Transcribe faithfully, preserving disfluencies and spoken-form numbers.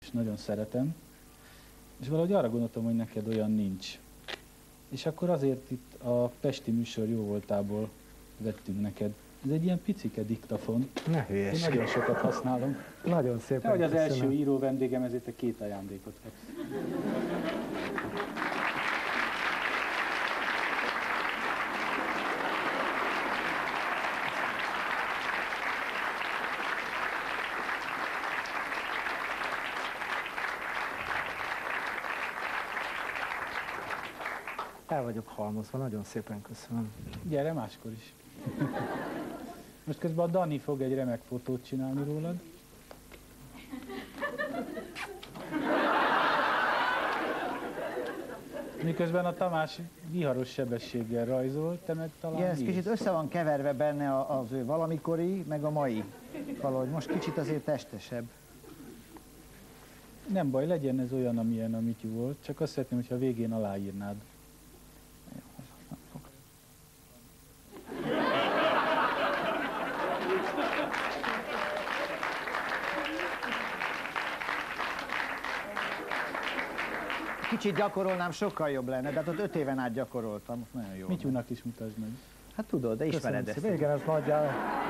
és nagyon szeretem, és valahogy arra gondoltam, hogy neked olyan nincs. És akkor azért itt a Pesti műsor jó voltából vettünk neked. Ez egy ilyen picike diktafon. Ne hülyeség. Én nagyon sokat használom. Nagyon szépen Te vagy az köszönöm. első író vendégem, ezért te két ajándékot kapsz. El vagyok halmozva, nagyon szépen köszönöm. Gyere máskor is. Most közben a Dani fog egy remek fotót csinálni rólad. Miközben a Tamás viharos sebességgel rajzol, te meg talán Igen, ez írsz. kicsit össze van keverve benne az ő valamikori, meg a mai. Valahogy most kicsit azért testesebb. Nem baj, legyen ez olyan, amilyen a Mityu volt, csak azt szeretném, hogyha a végén aláírnád. Kicsit gyakorolnám, sokkal jobb lenne, de hát ott öt éven át gyakoroltam, most nagyon jó. Mityúnak is mutasd meg. Hát tudod, de ismered Köszönöm ezt. szépen. Igen, ez nagyjából.